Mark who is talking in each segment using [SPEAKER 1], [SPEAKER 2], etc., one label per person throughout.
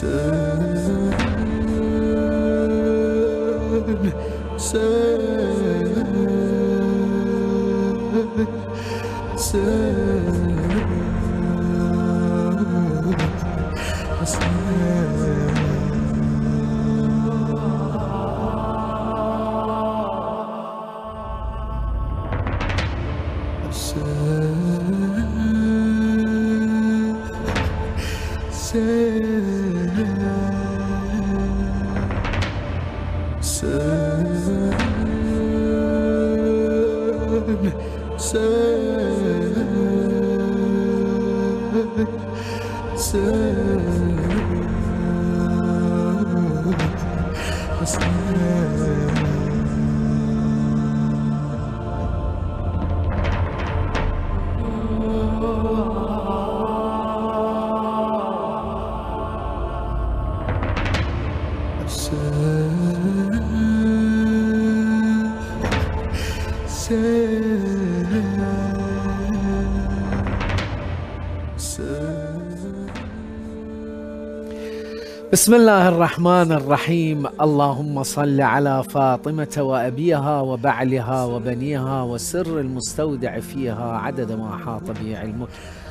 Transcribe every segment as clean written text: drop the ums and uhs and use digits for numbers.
[SPEAKER 1] بسم الله الرحمن الرحيم. اللهم صل على فاطمة وأبيها وبعلها وبنيها وسر المستودع فيها عدد ما أحاط به علمك.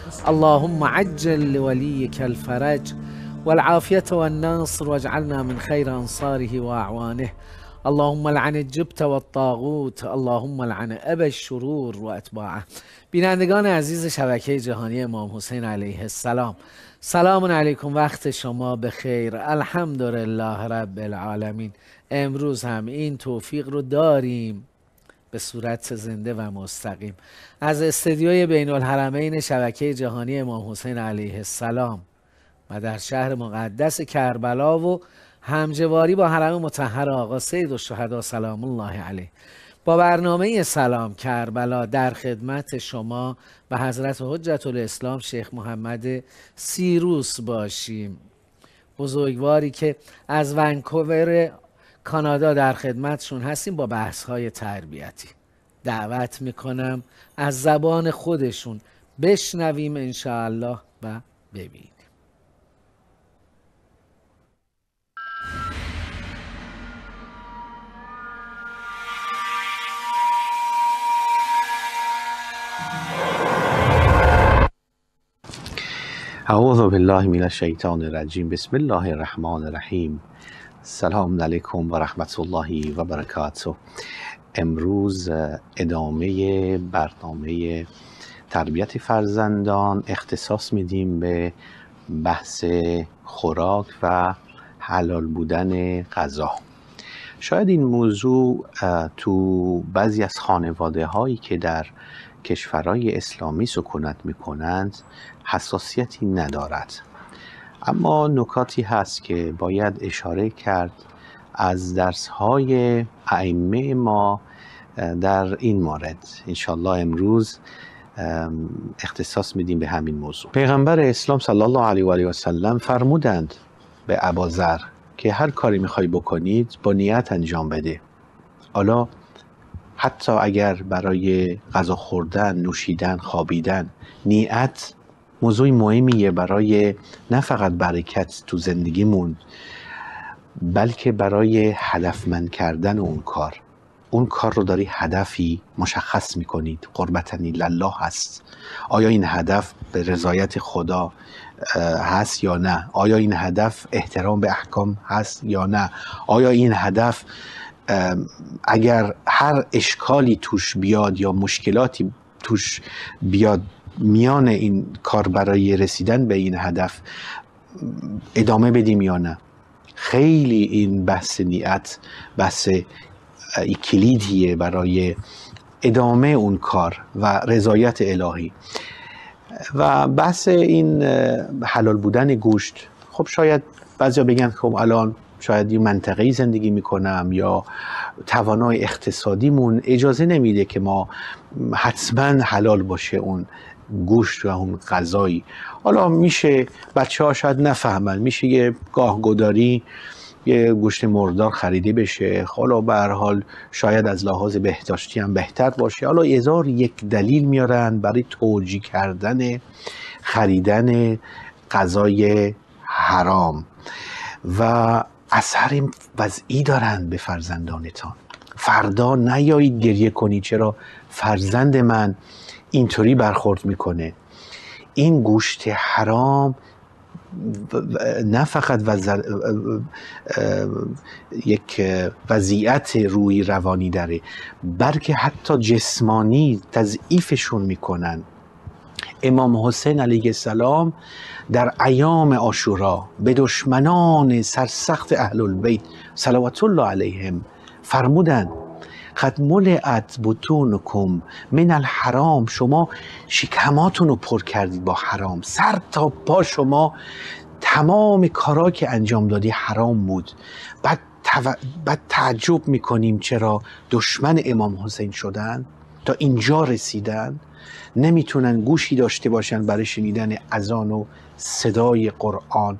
[SPEAKER 1] اللهم عجل لوليك الفرج والعافية والنصر واجعلنا من خير أنصاره وأعوانه. اللهم لعن الجبت والطاغوت، اللهم لعن ابا الشرور و اتباعه. بینندگان عزیز شبکه جهانی امام حسین علیه السلام، سلام علیکم، وقت شما بخیر. الحمدلله رب العالمین. امروز هم این توفیق رو داریم به صورت زنده و مستقیم از استدیوی بین الحرمین شبکه جهانی امام حسین علیه السلام و در شهر مقدس کربلا و همجواری با حرم مطهر آقا سید الشهدا سلام الله علیه با برنامه سلام کربلا در خدمت شما و حضرت حجت الاسلام شیخ محمد سیروس باشیم، بزرگواری که از ونکوور کانادا در خدمتشون هستیم با بحث‌های تربیتی. دعوت میکنم از زبان خودشون بشنویم انشاءالله و ببینیم.
[SPEAKER 2] اعوذ بالله من الشیطان الرجیم. بسم الله الرحمن الرحیم. سلام علیکم و رحمت الله و برکاته. امروز ادامه برنامه تربیت فرزندان اختصاص میدیم به بحث خوراک و حلال بودن غذا. شاید این موضوع تو بعضی از خانواده هایی که در کشورهای اسلامی سکونت میکنند حساسیتی ندارد، اما نکاتی هست که باید اشاره کرد از درسهای ائمه ما در این مورد. انشالله امروز اختصاص میدیم به همین موضوع. پیغمبر اسلام صلی الله علیه و آله و سلم فرمودند به ابوذر که هر کاری میخوای بکنید با نیت انجام بده. حالا حتی اگر برای غذا خوردن، نوشیدن، خوابیدن، نیت موضوع مهمیه برای نه فقط برکت تو زندگیمون، بلکه برای هدفمند کردن اون کار رو داری هدفی مشخص میکنید، قربتن لله هست. آیا این هدف به رضایت خدا هست یا نه؟ آیا این هدف احترام به احکام هست یا نه؟ آیا این هدف اگر هر اشکالی توش بیاد یا مشکلاتی توش بیاد میان این کار برای رسیدن به این هدف ادامه بدیم یا نه؟ خیلی این بحث نیت بحث کلیدیه برای ادامه اون کار و رضایت الهی. و بحث این حلال بودن گوشت، خب شاید بعضیا بگن خب الان شاید یه منطقه‌ای زندگی میکنم یا توانای اقتصادیمون اجازه نمیده که ما حتما حلال باشه اون گوشت و اون غذایی. حالا میشه بچه ها شاید نفهمن، میشه یه گاهگداری یه گوشت مردار خریده بشه، حالا به هر حال شاید از لحاظ بهداشتی هم بهتر باشه. حالا هزار یک دلیل میارن برای توجیه کردن خریدن غذای حرام. و اثر وضعی دارند به فرزندانتان. فردا نیایید گریه کنید چرا فرزند من اینطوری برخورد میکنه. این گوشت حرام نه فقط یک وضعیت روی روانی داره، بلکه حتی جسمانی تضعیفشون میکنن. امام حسین علیه السلام در ایام عاشورا به دشمنان سرسخت اهل البیت صلوات الله علیهم فرمودند قد ملئت بطونکم من الحرام، شما شکماتون رو پر کردید با حرام، سر تا پا شما تمام کارا که انجام دادی حرام بود. بعد تعجب میکنیم چرا دشمن امام حسین شدن، تا اینجا رسیدن، نمیتونن گوشی داشته باشن برای شنیدن اذان و صدای قرآن،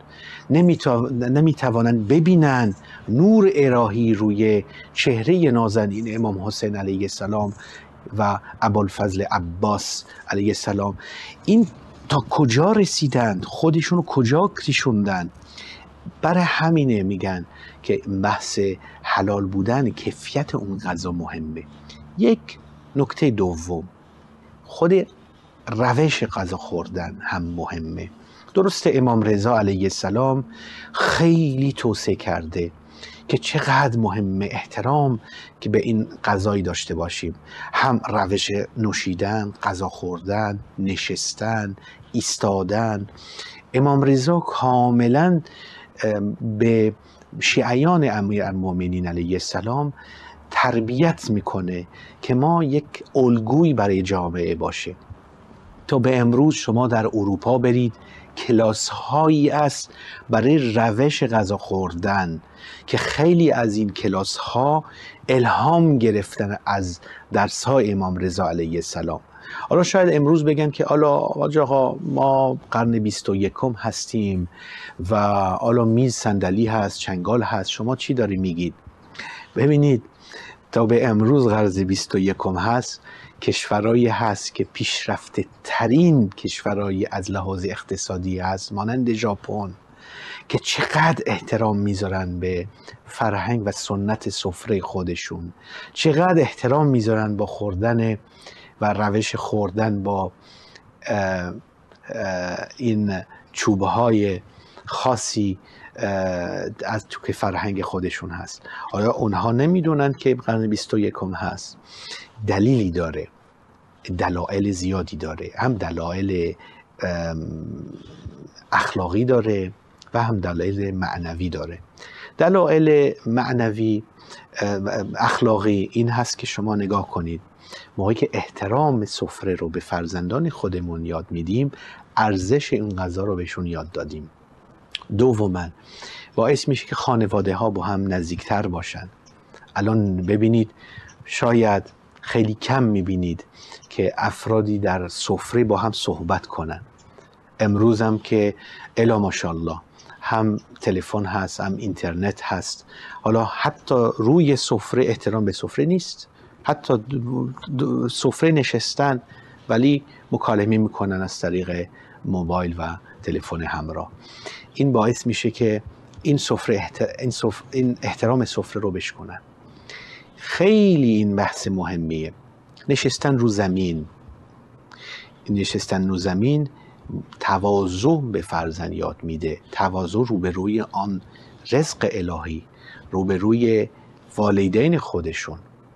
[SPEAKER 2] نمیتوانن ببینن نور الهی روی چهره نازنین امام حسین علیه السلام و ابوالفضل عباس علیه السلام. این تا کجا رسیدن، خودشون رو کجا کشوندن. برای همینه میگن که بحث حلال بودن کیفیت اون غذا مهمه. یک نکته دوم، خود روش غذا خوردن هم مهمه. درسته امام رضا علیه السلام خیلی توصیه کرده که چقدر مهمه احترام که به این غذایی داشته باشیم، هم روش نوشیدن، غذا خوردن، نشستن، ایستادن. امام رضا کاملا به شیعیان امیرالمؤمنین علیه السلام تربیت میکنه که ما یک الگویی برای جامعه باشه. تا به امروز شما در اروپا برید، کلاس هایی است برای روش غذا خوردن که خیلی از این کلاس ها الهام گرفتن از درس های امام رضا علیه السلام. حالا شاید امروز بگن که آقا ما قرن 21 هستیم و حالا میز صندلی هست، چنگال هست، شما چی داری میگید؟ ببینید تا به امروز قرن 21 هست، کشورهایی هست که پیشرفته ترین کشورهایی از لحاظ اقتصادی هست، مانند ژاپن، که چقدر احترام میذارن به فرهنگ و سنت سفره خودشون، چقدر احترام میذارن با خوردن و روش خوردن با این چوبهای خاصی از تو که فرهنگ خودشون هست. آیا اونها نمیدونن که قرن 21 هست؟ دلیلی داره، دلایل زیادی داره، هم دلایل اخلاقی داره و هم دلایل معنوی داره. دلایل معنوی اخلاقی این هست که شما نگاه کنید، موقعی که احترام سفره رو به فرزندان خودمون یاد میدیم، ارزش این غذا رو بهشون یاد دادیم. دوما باعث میشه که خانواده ها با هم نزدیکتر باشن. الان ببینید شاید خیلی کم میبینید که افرادی در سفره با هم صحبت کنن. امروز هم که الا ماشاءالله هم تلفن هست، هم اینترنت هست، حالا حتی روی سفره احترام به سفره نیست، حتی سفره نشستن ولی مکالمه میکنن از طریق موبایل و تلفن همراه. این باعث میشه که این احترام سفره رو بشکنن. خیلی این بحث مهمیه. نشستن رو زمین، تواضع به فرزند یاد میده، تواضع روبروی آن رزق الهی، روبروی والدین خودشون.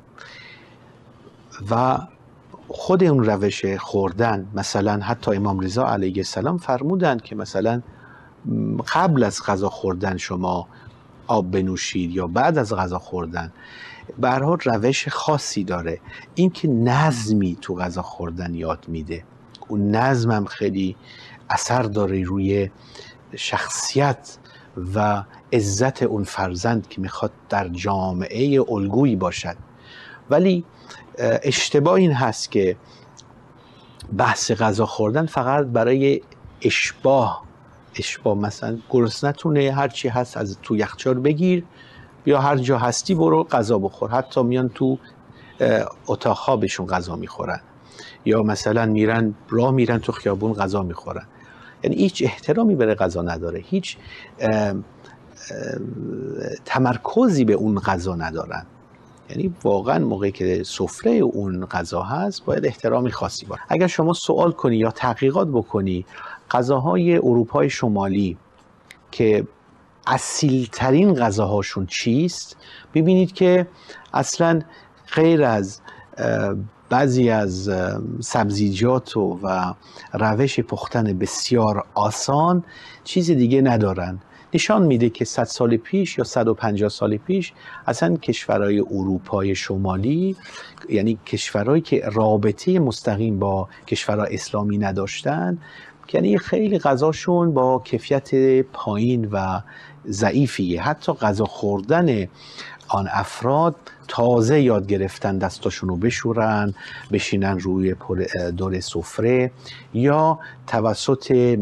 [SPEAKER 2] و خود اون روش خوردن، مثلا حتی امام رضا علیه السلام فرمودند که مثلا قبل از غذا خوردن شما آب بنوشید یا بعد از غذا خوردن. به هر حال روش خاصی داره. این که نظمی تو غذا خوردن یاد میده، اون نظم هم خیلی اثر داره روی شخصیت و عزت اون فرزند که میخواد در جامعه الگویی باشد. ولی اشتباه این هست که بحث غذا خوردن فقط برای اشباه، مثلا گرسنتونه هرچی هست از تو یخچال بگیر، یا هر جا هستی برو غذا بخور. حتی میان تو اتاق‌ها بهشون غذا میخورن، یا مثلا راه میرن تو خیابون غذا میخورن. یعنی هیچ احترامی برای غذا نداره، هیچ تمرکزی به اون غذا ندارن. یعنی واقعا موقعی که سفره اون غذا هست باید احترامی خاصی باشه. اگر شما سوال کنی یا تحقیقات بکنی غذاهای اروپای شمالی که اصیلترین غذاهاشون چیست، ببینید که اصلا غیر از بعضی از سبزیجات و روش پختن بسیار آسان چیز دیگه ندارن. نشان میده که 100 سال پیش یا 150 سال پیش اصلا کشورهای اروپای شمالی، یعنی کشورهایی که رابطه مستقیم با کشورهای اسلامی نداشتن، یعنی خیلی غذاشون با کیفیت پایین و ضعیفیه. حتی غذا خوردن آن افراد تازه یاد گرفتن دستاشون رو بشورن، بشینن روی دور سفره، یا توسط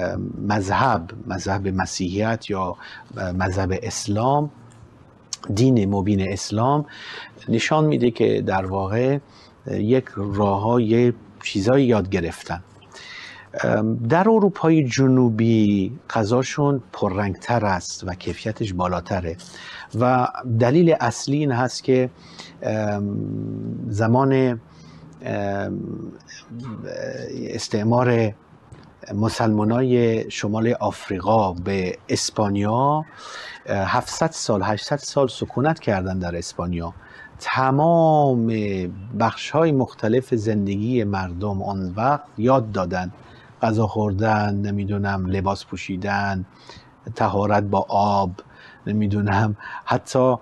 [SPEAKER 2] مذهب مسیحیت یا مذهب اسلام، دین مبین اسلام نشان میده که در واقع یک راههای چیزایی یاد گرفتن. در اروپای جنوبی غذاشون پررنگتر است و کیفیتش بالاتره و دلیل اصلی این هست که زمان استعمار مسلمانای شمال آفریقا به اسپانیا 700 سال 800 سال سکونت کردن در اسپانیا. تمام بخش‌های مختلف زندگی مردم آن وقت یاد دادن، غذا خوردن، نمیدونم لباس پوشیدن، طهارت با آب، نمیدونم حتی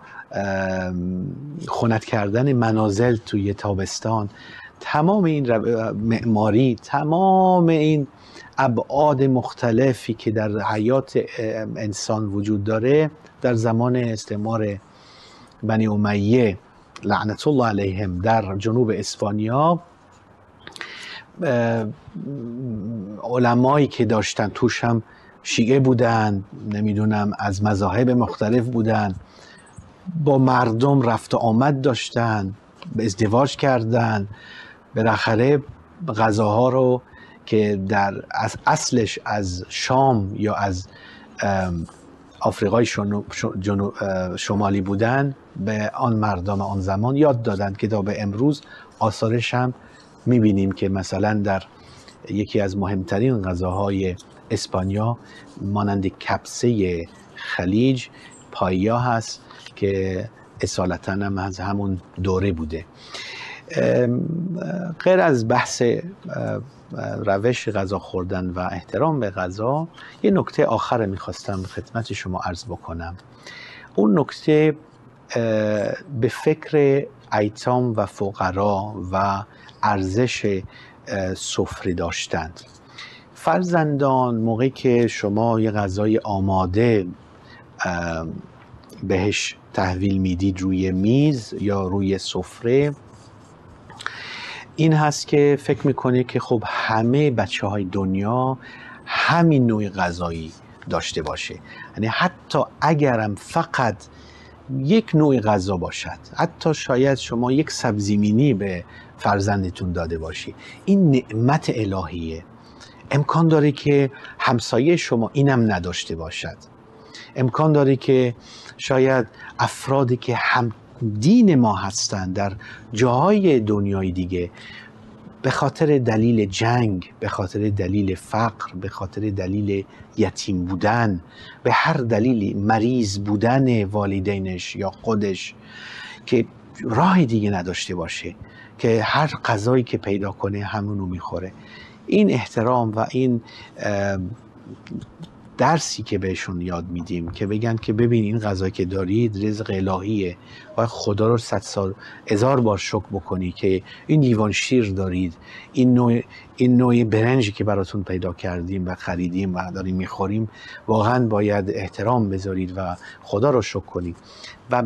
[SPEAKER 2] خنک کردن منازل توی تابستان. تمام این معماری، تمام این ابعاد مختلفی که در حیات انسان وجود داره در زمان استعمار بنی امیه لعنت الله علیهم در جنوب اسپانیا، علمایی که داشتن توش هم شیعه بودن، نمیدونم از مذاهب مختلف بودن، با مردم رفت و آمد داشتن، به ازدواج کردن، بالاخره غذاها رو که در اصلش از شام یا از آفریقای شمالی بودن به آن مردم آن زمان یاد دادند که تا به امروز آثارش هم میبینیم که مثلا در یکی از مهمترین غذاهای اسپانیا مانند کبسه خلیج پایا هست که اصالتاً هم از همون دوره بوده. غیر از بحث روش غذا خوردن و احترام به غذا، یه نکته آخر میخواستم خدمت شما عرض بکنم. اون نکته به فکر ایتام و فقرا و ارزش سفره داشتند. فرزندان موقعی که شما یه غذای آماده بهش تحویل میدید روی میز یا روی سفره، این هست که فکر میکنه که خب همه بچه های دنیا همین نوع غذایی داشته باشه. یعنی حتی اگرم فقط یک نوع غذا باشد، حتی شاید شما یک سبزی مینی به فرزندتون داده باشی، این نعمت الهیه. امکان داره که همسایه شما اینم نداشته باشد. امکان داره که شاید افرادی که هم دین ما هستند در جاهای دنیای دیگه به خاطر دلیل جنگ، به خاطر دلیل فقر، به خاطر دلیل یتیم بودن، به هر دلیلی مریض بودن والدینش یا خودش، که راه دیگه نداشته باشه که هر غذایی که پیدا کنه همونو میخوره. این احترام و این درسی که بهشون یاد میدیم که بگن که ببین این غذا که دارید رزق الهیه، باید خدا رو 100 سال 1000 بار شکر بکنی که این لیوان شیر دارید، این نوع برنجی که براتون پیدا کردیم و خریدیم و داریم میخوریم، واقعا باید احترام بذارید و خدا رو شکر کنید و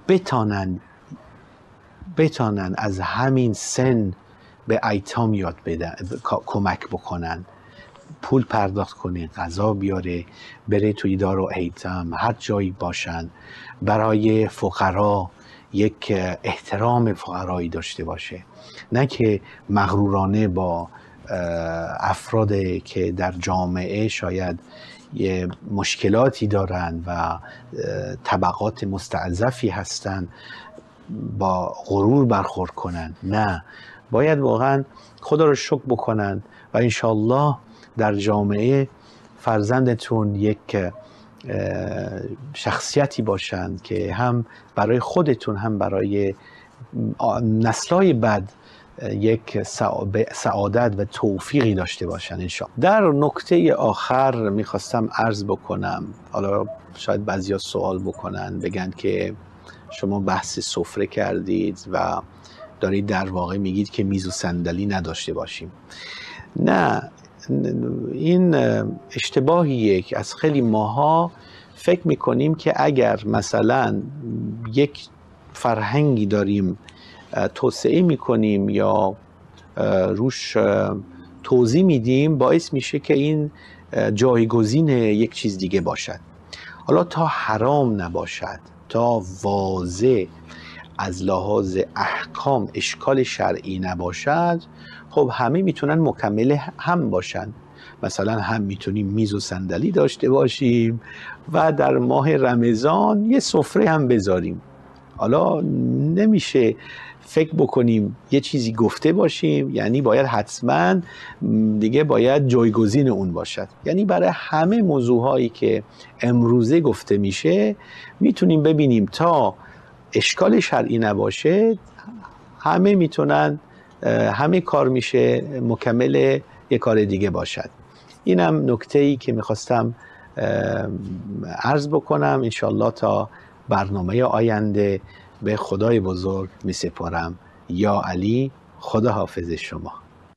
[SPEAKER 2] بتانن از همین سن به ایتام یاد بدن، کمک بکنن، پول پرداخت کنه، غذا بیاره، بره توی دار و ایتام، هر جایی باشن، برای فقرا یک احترام فقرایی داشته باشه، نه که مغرورانه با افراد که در جامعه شاید یه مشکلاتی دارن و طبقات مستضعفی هستن با غرور برخورد کنن. نه، باید واقعا خدا رو شکر بکنن و انشالله در جامعه فرزندتون یک شخصیتی باشند که هم برای خودتون هم برای نسل‌های بعد یک سعادت و توفیقی داشته باشن انشاءالله. در نکته آخر میخواستم عرض بکنم، حالا شاید بعضیا سوال بکنن بگن که شما بحث سفره کردید و دارید در واقع میگید که میز و صندلی نداشته باشیم. نه، این اشتباهیه که از خیلی ماها فکر میکنیم که اگر مثلا یک فرهنگی داریم توسعه میکنیم یا روش توضیح میدیم باعث میشه که این جایگزین یک چیز دیگه باشد. حالا تا حرام نباشد، تا واضح از لحاظ احکام اشکال شرعی نباشد، خب همه میتونن مکمل هم باشن. مثلا هم میتونیم میز و صندلی داشته باشیم و در ماه رمضان یه سفره هم بذاریم. حالا نمیشه فکر بکنیم یه چیزی گفته باشیم یعنی باید حتما دیگه باید جایگزین اون باشد. یعنی برای همه موضوعهایی که امروزه گفته میشه میتونیم ببینیم تا اشکال شرعی نباشه همه میتونن، همه کار میشه مکمل یک کار دیگه باشد. اینم نکته‌ای که میخواستم عرض بکنم. انشالله تا برنامه آینده به خدای بزرگ میسپارم. یا علی، خدا حافظ شما.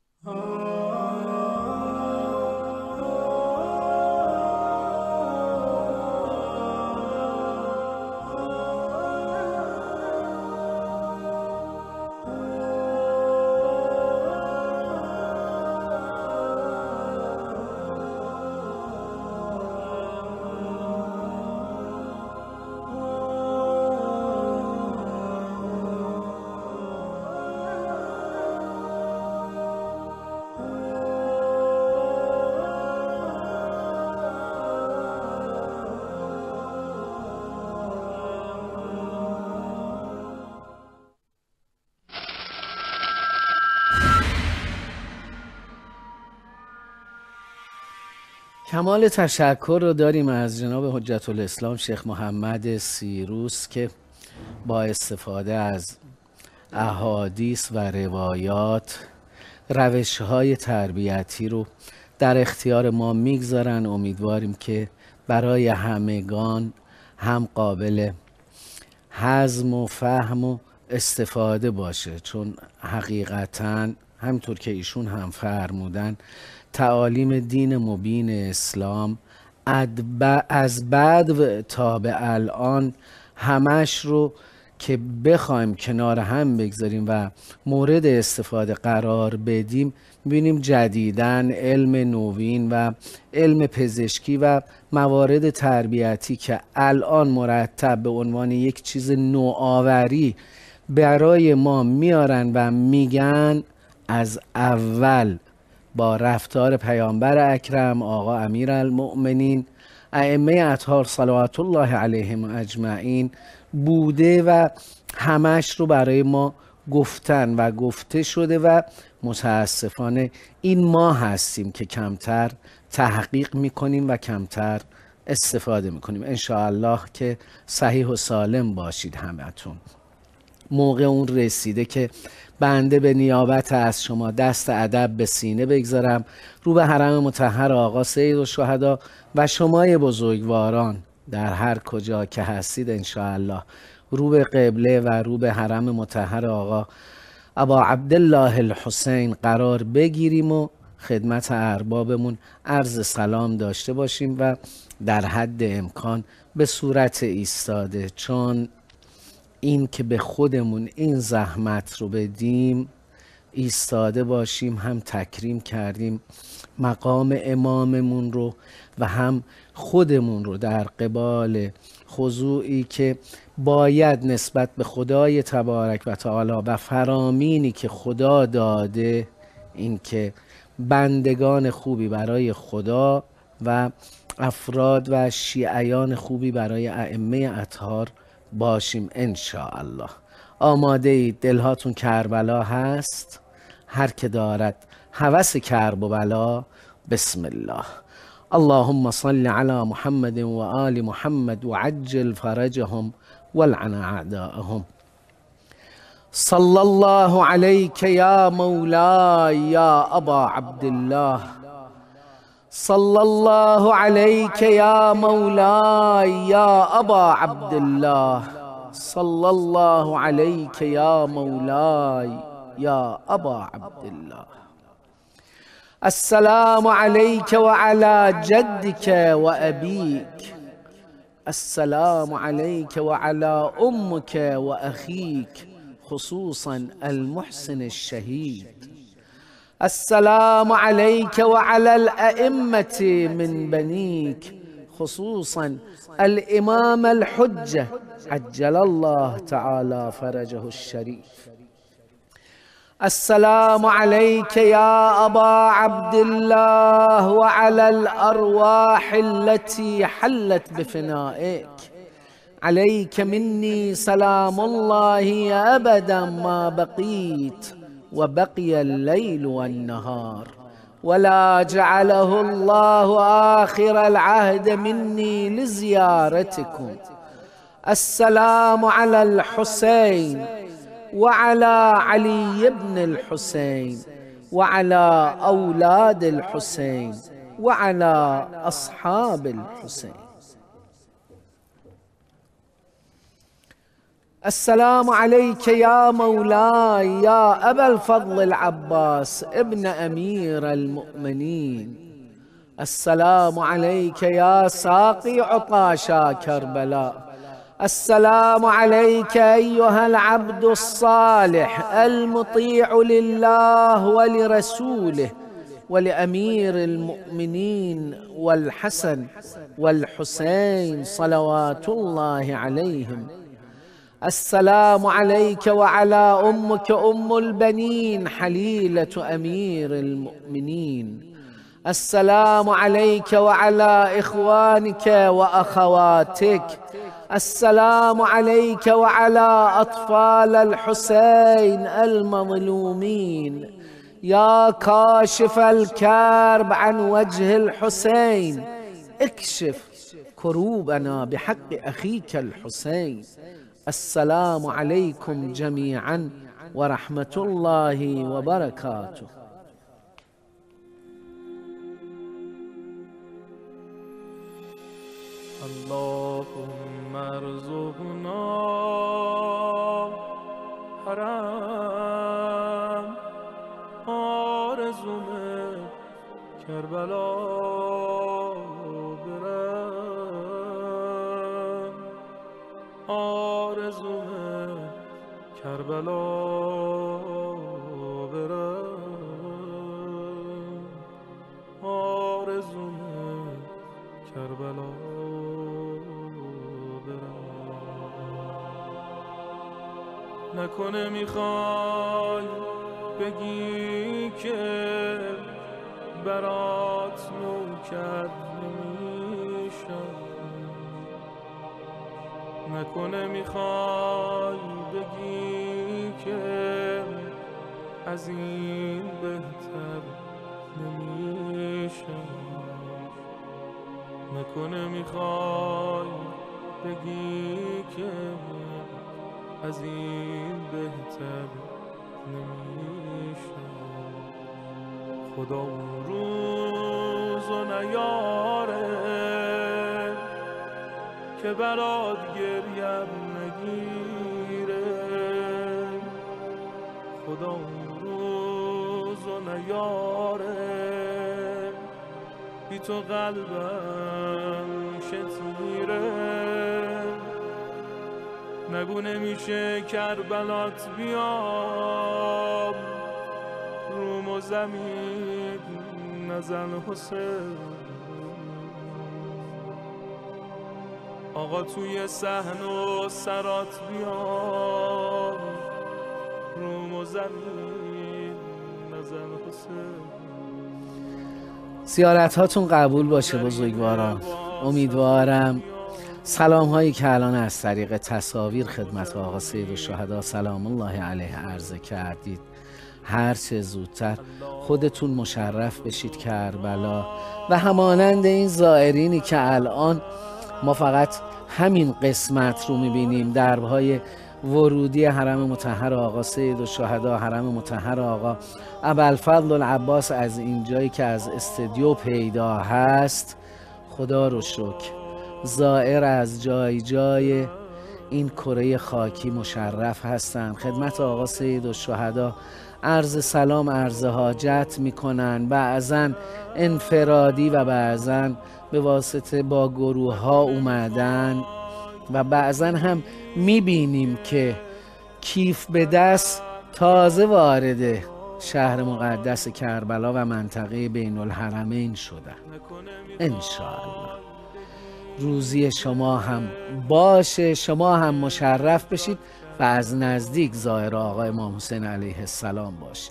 [SPEAKER 1] کمال تشکر رو داریم از جناب حجت الاسلام شیخ محمد سیروس که با استفاده از احادیث و روایات روش‌های تربیتی رو در اختیار ما میگذارن. امیدواریم که برای همگان هم قابل هضم و فهم و استفاده باشه، چون حقیقتاً همطور که ایشون هم فرمودن تعالیم دین مبین اسلام از بعد تا به الان همش رو که بخوایم کنار هم بگذاریم و مورد استفاده قرار بدیم می‌بینیم جدیداً علم نوین و علم پزشکی و موارد تربیتی که الان مرتب به عنوان یک چیز نوآوری برای ما میارن و میگن از اول با رفتار پیامبر اکرم آقا امیرالمؤمنین ائمه اطهار صلوات الله علیهم اجمعین بوده و همش رو برای ما گفتن و گفته شده و متاسفانه این ما هستیم که کمتر تحقیق میکنیم و کمتر استفاده میکنیم. انشاءالله که صحیح و سالم باشید همتون. موقع اون رسیده که بنده به نیابت از شما دست ادب به سینه بگذارم، رو به حرم مطهر آقا سید الشهدا و شمای بزرگواران در هر کجا که هستید انشاءالله رو به قبله و رو به حرم مطهر آقا ابا عبدالله الحسین قرار بگیریم و خدمت اربابمون عرض سلام داشته باشیم و در حد امکان به صورت ایستاده، چون این که به خودمون این زحمت رو بدیم ایستاده باشیم، هم تکریم کردیم مقام اماممون رو و هم خودمون رو در قبال خضوعی که باید نسبت به خدای تبارک و تعالی و فرامینی که خدا داده، این که بندگان خوبی برای خدا و افراد و شیعیان خوبی برای ائمه اطهار باشیم انشاءالله. آماده اید؟ دلهاتون کربلا هست؟ هر که دارد هوس کرب و بلا بسم الله. اللهم صل على محمد و آل محمد وعجل فرجهم والعن اعداءهم. صلى الله عليك يا مولاي يا أبا عبد الله. صلى الله عليك يا مولاي يا أبا عبد الله. صلى الله عليك يا مولاي يا أبا عبد الله. السلام عليك وعلى جدك وأبيك. السلام عليك وعلى أمك وأخيك خصوصا المحسن الشهيد. السلام عليك وعلى الأئمة من بنيك خصوصا الإمام الحجة عجل الله تعالى فرجه الشريف. السلام عليك يا أبا عبد الله وعلى الأرواح التي حلت بفنائك. عليك مني سلام الله أبدا ما بقيت وبقي الليل والنهار، ولا جعله الله آخر العهد مني لزيارتكم. السلام على الحسين وعلى علي بن الحسين وعلى أولاد الحسين وعلى أصحاب الحسين. السلام عليك يا مولاي يا أبا الفضل العباس ابن أمير المؤمنين. السلام عليك يا ساقي عطاشا كربلاء. السلام عليك أيها العبد الصالح المطيع لله ولرسوله ولأمير المؤمنين والحسن والحسين صلوات الله عليهم. السلام عليك وعلى أمك أم البنين حليلة أمير المؤمنين. السلام عليك وعلى إخوانك وأخواتك. السلام عليك وعلى أطفال الحسين المظلومين. يا كاشف الكرب عن وجه الحسين اكشف كروبنا بحق أخيك الحسين. السلام عليكم جميعا ورحمة الله وبركاته.
[SPEAKER 3] اللهم ارزقنا حرم آرزوم کربلا برم. آرزوم کربلا برم. آرزوم کربلا نکنه میخوای بگی که برات نوکر نمیشم. نکنه میخوای بگی که از این بهتر نمیشم. نکنه میخوای بگی که از این بهتر نمیشم. خدا اون روزو نیاره که برات گریم نگیره. خدا اون روزو نیاره بی تو قلبم شتیره. نگو نمیشه کربلات بیام روم و زمین نزن حسین. آقا توی صحن و سرات بیام روم و زمین نزن حسین.
[SPEAKER 1] زیارت هاتون قبول باشه بزرگواران. امیدوارم سلام هایی که الان از طریق تصاویر خدمت آقا سید الشهدا سلام الله علیه عرضه کردید هر چه زودتر خودتون مشرف بشید کربلا و همانند این زائرینی که الان ما فقط همین قسمت رو میبینیم، دربهای ورودی حرم مطهر آقا سید الشهدا، حرم مطهر آقا ابوالفضل العباس، از اینجایی که از استودیو پیدا هست، خدا رو شکر زائر از جای جای این کره خاکی مشرف هستند. خدمت آقا سید الشهدا عرض سلام عرض حاجت میکنن، بعضن انفرادی و بعضن به واسطه با گروه ها اومدن و بعضن هم میبینیم که کیف به دست تازه وارد شهر مقدس کربلا و منطقه بین الحرمین شدن. انشاءالله روزی شما هم باشه، شما هم مشرف بشید و از نزدیک زائر آقا امام حسین علیه السلام باشید.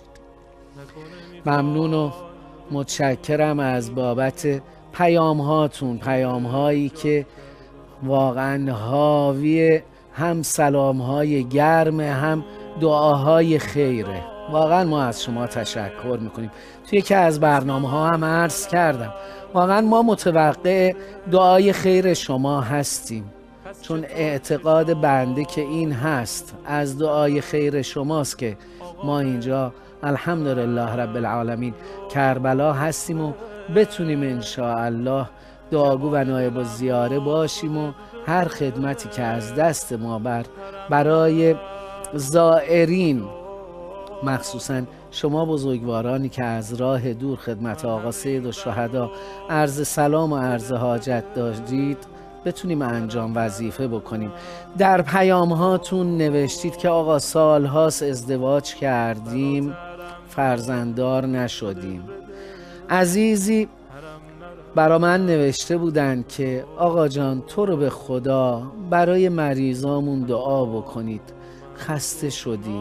[SPEAKER 1] ممنون و متشکرم از بابت پیام هاتون، پیام هایی که واقعا حاوی هم سلام های گرم هم دعاهای خیره. واقعا ما از شما تشکر میکنیم. توی یکی از برنامه ها هم عرض کردم واقعا ما متوقع دعای خیر شما هستیم، چون اعتقاد بنده که این هست از دعای خیر شماست که ما اینجا الحمدلله رب العالمین کربلا هستیم و بتونیم انشاءالله دعاگو و نایب الزیاره باشیم و هر خدمتی که از دست ما برای زائرین، مخصوصا شما بزرگوارانی که از راه دور خدمت آقا سید الشهدا عرض سلام و عرض حاجت داشتید، بتونیم انجام وظیفه بکنیم. در پیام هاتون نوشتید که آقا سال هاست ازدواج کردیم فرزنددار نشدیم. عزیزی برا من نوشته بودن که آقا جان تو رو به خدا برای مریضامون دعا بکنید، خسته شدیم.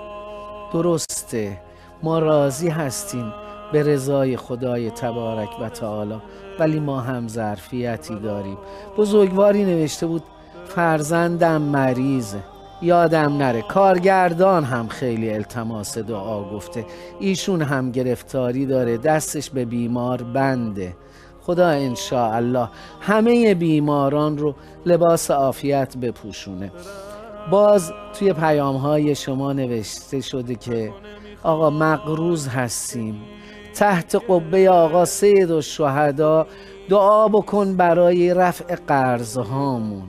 [SPEAKER 1] درسته، ما راضی هستیم به رضای خدای تبارک و تعالی، ولی ما هم ظرفیتی داریم. بزرگواری نوشته بود فرزندم مریضه، یادم نره. کارگردان هم خیلی التماس دعا گفته، ایشون هم گرفتاری داره، دستش به بیمار بنده. خدا انشاءالله همه بیماران رو لباس عافیت بپوشونه. باز توی پیام های شما نوشته شده که آقا مقروض هستیم، تحت قبه آقا سید الشهدا دعا بکن برای رفع قرض هامون.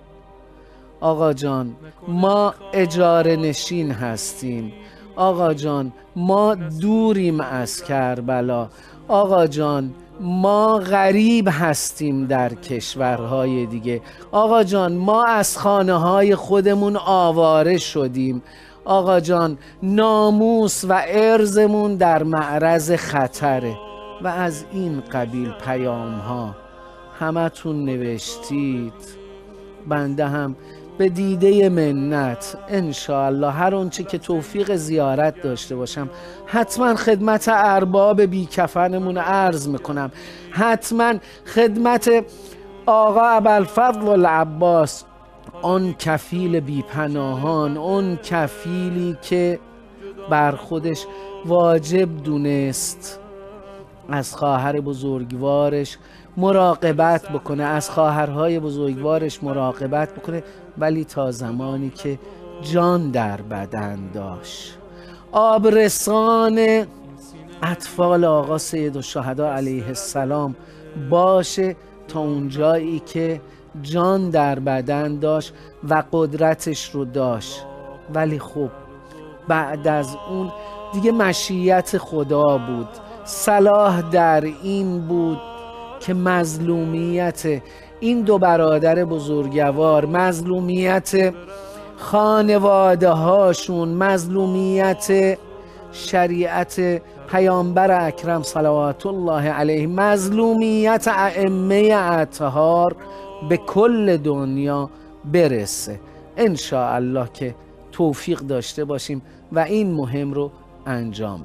[SPEAKER 1] آقا جان ما اجاره نشین هستیم، آقا جان ما دوریم از کربلا، آقا جان ما غریب هستیم در کشورهای دیگه، آقا جان ما از خانه های خودمون آواره شدیم، آقا جان ناموس و عرضمون در معرض خطره. و از این قبیل پیام ها همتون نوشتید. بنده هم به دیده منت انشاءالله هر اونچه که توفیق زیارت داشته باشم حتما خدمت ارباب بیکفنمون عرض میکنم، حتما خدمت آقا ابوالفضل العباس، آن کفیل بیپناهان، آن کفیلی که بر خودش واجب دونست از خواهر بزرگوارش مراقبت بکنه، از خواهرهای بزرگوارش مراقبت بکنه، ولی تا زمانی که جان در بدن داشت. آبرسان اطفال آقا سید الشهدا علیه السلام باشه تا اونجایی که جان در بدن داشت و قدرتش رو داشت. ولی خب بعد از اون دیگه مشیت خدا بود. صلاح در این بود که مظلومیت این دو برادر بزرگوار، مظلومیت خانواده هاشون، مظلومیت شریعت پیامبر اکرم صلوات الله علیه، مظلومیت ائمه اطهار به کل دنیا برسه. انشاءالله که توفیق داشته باشیم و این مهم رو انجام بدیم.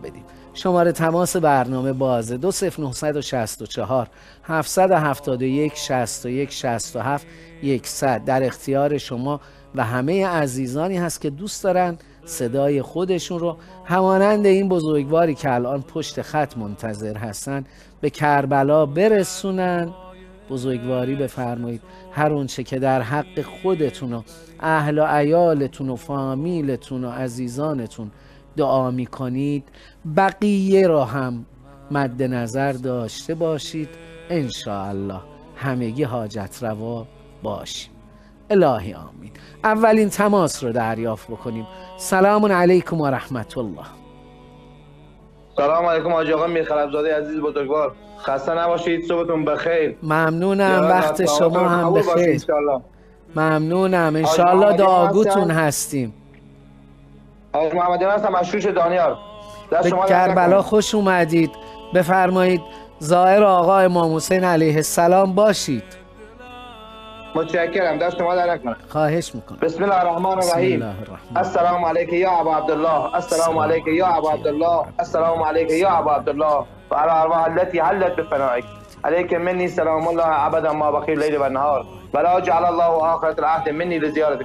[SPEAKER 1] شماره تماس برنامه بازه 20964 771 61 67 100 در اختیار شما و همه عزیزانی هست که دوست دارن صدای خودشون رو همانند این بزرگواری که الان پشت خط منتظر هستن به کربلا برسونن. بزرگواری بفرمایید هر اونچه که در حق خودتون و اهل و عیالتون و فامیلتون و عزیزانتون دعا میکنید بقیه را هم مد نظر داشته باشید. انشاءالله همگی حاجت روا باشیم. الهی آمین. اولین تماس رو دریافت بکنیم. سلام علیکم و رحمت الله.
[SPEAKER 4] سلام علیکم حاجی آقا میرخلفزاده عزیز بزرگوار، خسته نباشید، صبحتون بخیر.
[SPEAKER 1] ممنونم، وقت شما هم بخیر. ممنونم، انشاءالله دعاگوتون هستیم.
[SPEAKER 4] آقای محمدیان هستم از شوش دانیال.
[SPEAKER 1] به کربلا خوش اومدید. بفرمایید زائر آقا امام حسین علیه السلام باشید.
[SPEAKER 4] متشکرم، دست شما در نکنه.
[SPEAKER 1] خواهش میکنم.
[SPEAKER 4] بسم الله الرحمن الرحیم. السلام علیک یا ابا عبدالله، السلام علیک یا ابا عبدالله، السلام علیک یا ابا عبدالله و علی ارواح التي حلت بفنائک. علیک منی سلام الله ابدا ما بقی اللیل و النهار ولا جعل الله آخرة العهد منی لزیارتک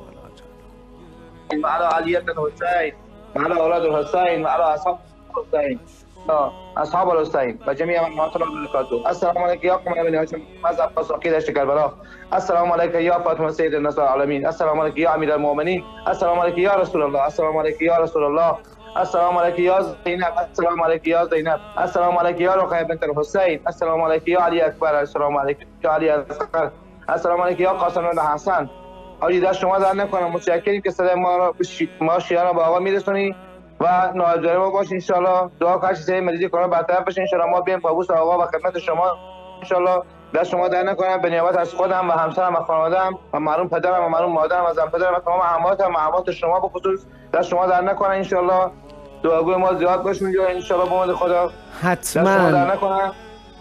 [SPEAKER 4] و علی علیة الحسین و علی اولاد الحسین و علی اصحاب الحسین اصحاب الحسین و جميع من مات الله برکاته. السلام علیک یا قوم بنی هاشم مذهب فساقی دشت کربلا. السلام علیک یا فاطمه سید الناس العالمین. السلام علیک یا امیر المؤمنین. السلام علیک یا رسول الله. السلام علیک یا رسول الله. السلام علیک یا زینب. السلام علیک یا زینب. السلام علیک یا رقیه بنت الحسین. السلام علیک یا علی اکبر. السلام علیک یا علی اصغر. السلام علیک یا قاسم بن حسن. آقای دست شما در نکنم، متشکریم که صدای ما شیعان با آقا میرسونی و ناظر ما باش. انشالله دعا کنید سری مریضی کرونا برطرف بشه. انشالله ما بیایم پابوس آقا و خدمت شما. انشالله دست شما در نکنم، به نیابت از خودم و همسرم و خانواده‌ام و مرحوم پدرم و مرحوم مادرم و زن پدرم و تمام امواتم و اموات شما به خصوص دست شما در نکنم. انشالله دعاگوی ما زیاد باش اونجا انشالله به امید خدا.
[SPEAKER 1] حتما
[SPEAKER 4] دست شما در نکنم.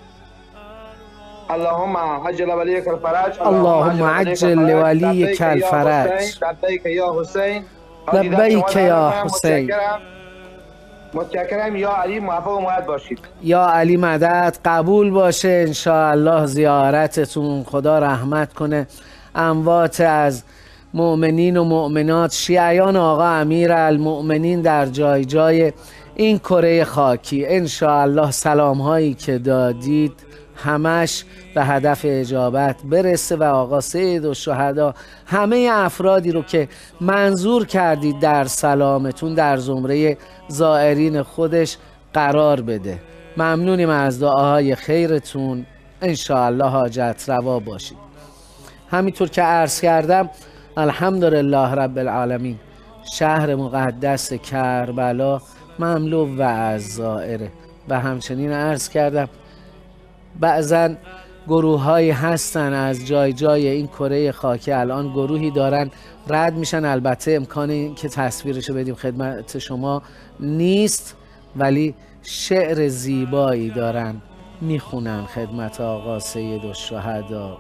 [SPEAKER 4] اللهم عجل ولیک الفرج.
[SPEAKER 1] اللهم عجل ولیک الفرج.
[SPEAKER 4] لبیک یا حسین.
[SPEAKER 1] لبیک یا حسین.
[SPEAKER 4] متشکرم. یا علی موفق و مؤید باشید.
[SPEAKER 1] یا علی مدد. قبول باشه انشاءالله زیارتتون. خدا رحمت کنه اموات از مؤمنین و مؤمنات شیعیان آقا امیر المؤمنین در جای جای این کره خاکی. انشاءالله سلام هایی که دادید همش به هدف اجابت برسه و آقا سید و شهدا همه افرادی رو که منظور کردید در سلامتون در زمره زائرین خودش قرار بده. ممنونیم از دعاهای خیرتون. انشاءالله حاجت روا باشید. همینطور که عرض کردم الحمدلله رب العالمین شهر مقدس کربلا مملو و از زائره و همچنین عرض کردم بعضا گروه هایی هستن از جای جای این کره خاکی الان گروهی دارن رد میشن. البته امکان این که تصویرشو بدیم خدمت شما نیست ولی شعر زیبایی دارن میخونن خدمت آقا سید الشهدا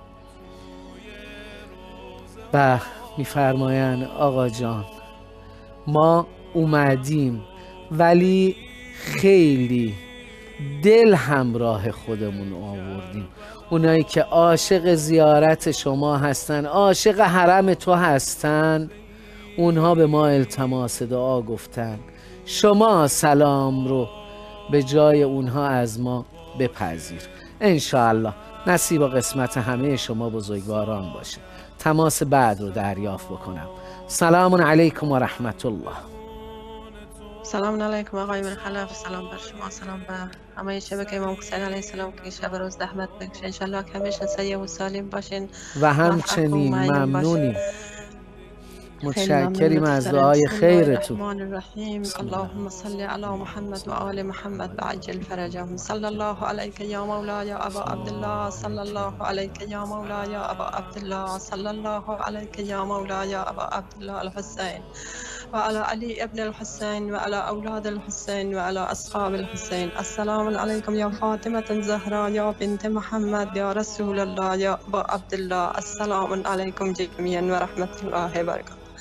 [SPEAKER 1] و میفرماین آقا جان ما اومدیم ولی خیلی دل همراه خودمون آوردیم. اونایی که عاشق زیارت شما هستن، عاشق حرم تو هستن، اونها به ما التماس دعا گفتن. شما سلام رو به جای اونها از ما بپذیر. انشاءالله نصیب و قسمت همه شما بزرگواران باشه. تماس بعد رو دریافت بکنم. سلام علیکم و رحمت الله.
[SPEAKER 5] سلام علیکم آقای میرخلف. سلام بر شما، سلام به همه شبکه امام حسین علیه السلام که شب روز زحمت بکشین. انشالله که همیشه سیه و سالم باشین
[SPEAKER 1] و همچنین ممنونیم. متشکریم از دعای خیرتون.
[SPEAKER 5] اللهم صل علی محمد و آل محمد و عجل فرجهم. صلی الله علیک یا مولاي ابا عبدالله. صلی الله علیک یا مولاي ابا عبدالله. صلی الله علیک یا مولاي ابا عبدالله الحسین وعلى علي ابن الحسين وعلى أولاد الحسين وعلى أصحاب الحسين. السلام عليكم يا فاطمة الزهراء يا بنت محمد يا رسول الله يا أبا عبد الله. السلام عليكم جميعا ورحمة الله وبركاته.